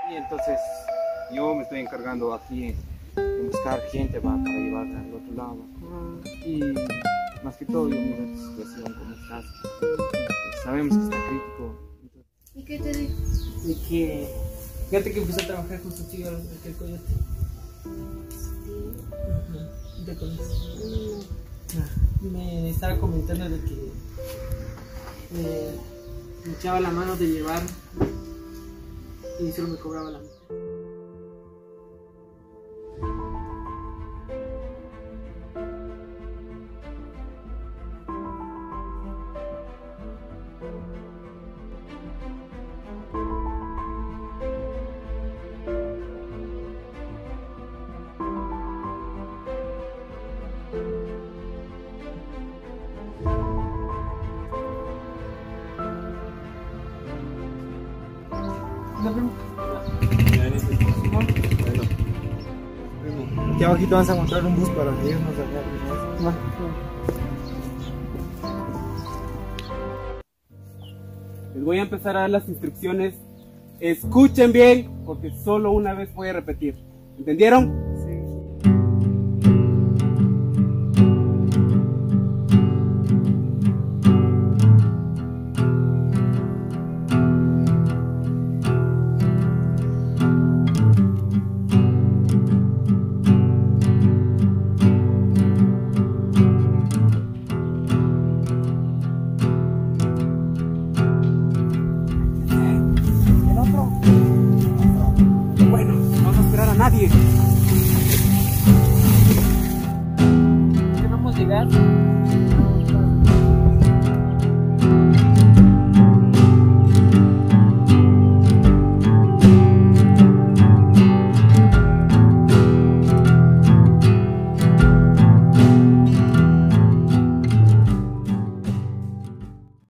Y entonces yo me estoy encargando aquí de buscar gente para llevarla al otro lado. Y más que todo yo miro tu situación, cómo estás. Sabemos que está crítico. ¿Y qué te dijo? De que, fíjate que empezó a trabajar con su tío, el coyote. Sí. ¿Te conoces? Me estaba comentando de que me echaba la mano de llevar y solo me cobraba la mitad. Aquí abajito vas a encontrar un bus para irnos allá. Les voy a empezar a dar las instrucciones. Escuchen bien, porque solo una vez voy a repetir. ¿Entendieron?